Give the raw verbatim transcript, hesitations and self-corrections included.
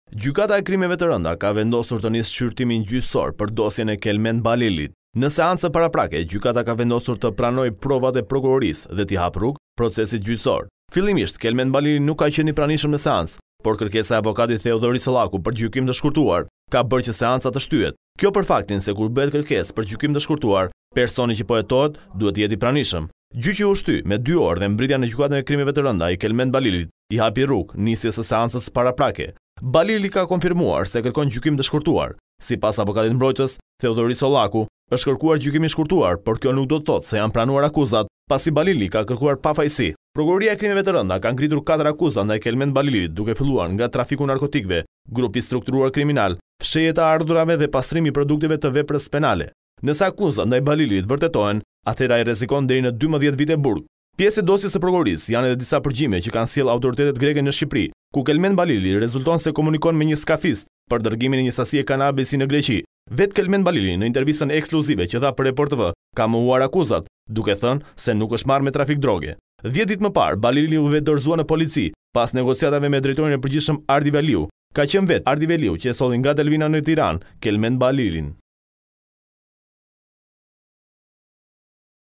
Gjykata e krimeve të rënda ka vendosur të nisë shqyrtimin gjyqësor për dosjen e Kelmen Balilit. Në seancë paraprake, gjykata ka vendosur të pranojë provat e prokurorisë dhe t'i hapë rrugë procesit gjyqësor. Fillimisht, Kelmen Balili nuk ka qenë i pranishëm në seancë, por kërkesa e avokatit Theodori Sollaku për gjykim të shkurtuar ka bërë që seanca të shtyhet. Kjo për faktin se kur bëhet kërkesë për gjykim të shkurtuar, personi që po hetohet duhet të jetë i pranishëm. Gjyqi u shty me dy orë dhe mbritja në gjykatën e krimeve të rënda i Kelmen Balilit i hapi rrugë nisjes së seancës paraprake. Balili ka konfirmuar se kërkon gjykim të shkurtuar. Sipas avokatit mbrojtës, Theodori Sollaku, është kërkuar gjykim i shkurtuar, por kjo nuk do të thotë se janë pranuar akuzat, pasi Balili ka kërkuar pafajësi. Prokuroria e krimeve të rënda ka ngritur katër akuza ndaj Kelmen Balilit, duke filluar nga trafiku narkotikëve, grupi strukturuar kriminal, fshehje të ardhurave dhe pastrimi i produkteve të veprës penale. Nëse akuzat ndaj Balilit vërtetohen, atëherë ai rrezikon deri në dymbëdhjetë vite burg. Pjesë e dosjes së prokurorisë janë edhe disa përgjigje që kanë sjellë autoritetet greke në Shqipëri, ku Kelmen Balili rezulton se komunikon me një skafist për dërgimin e një sasie kanabisi në Greqi. Vetë Kelmen Balili në intervistën ekskluzive që dha për Report T V ka mohuar akuzat, duke thënë se nuk është marrë me trafik droge. dhjetë ditë më parë, Balili u vetë dorëzuar në polici pas negociatave me drejtorin e përgjithshëm Ardi Veliu. Ka qenë vetë Ardi Veliu që e solli nga Delvina në Tiranë Kelmen Balilin.